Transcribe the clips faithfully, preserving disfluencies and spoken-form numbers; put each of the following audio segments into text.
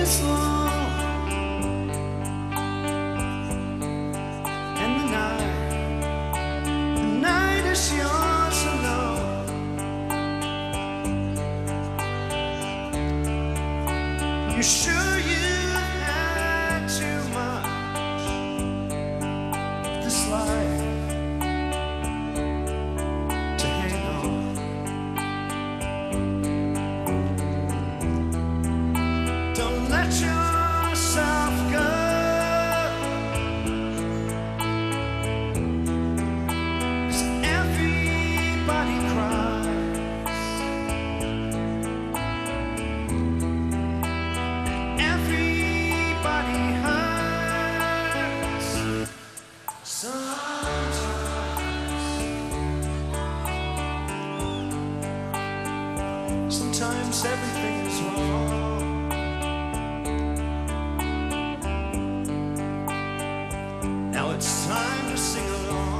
is long and the night, the night is yours alone. You sure you've had too much of this life to hang on? Don't let yourself go. Everybody cries, everybody hurts. Sometimes, sometimes everything is wrong. Now it's time to sing along.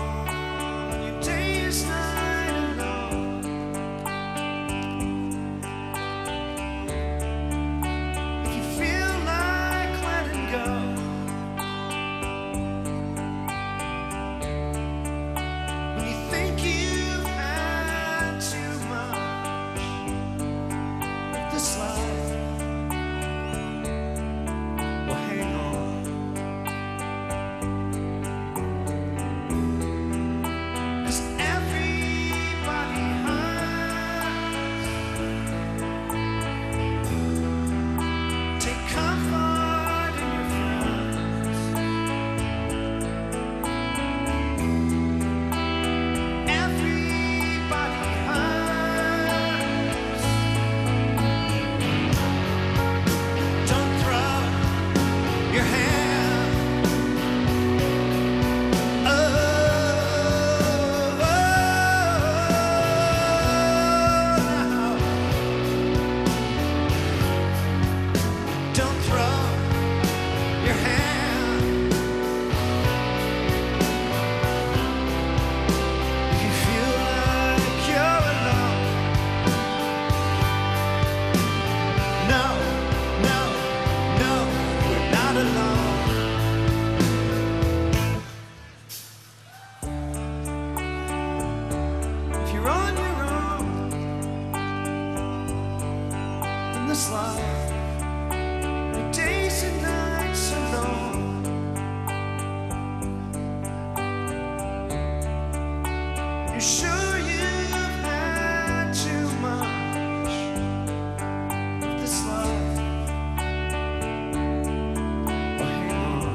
This life, your days and nights alone. You sure you've had too much of this life? Well, hang on.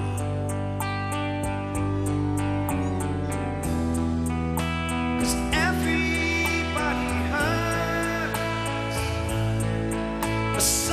'Cause everybody hurts.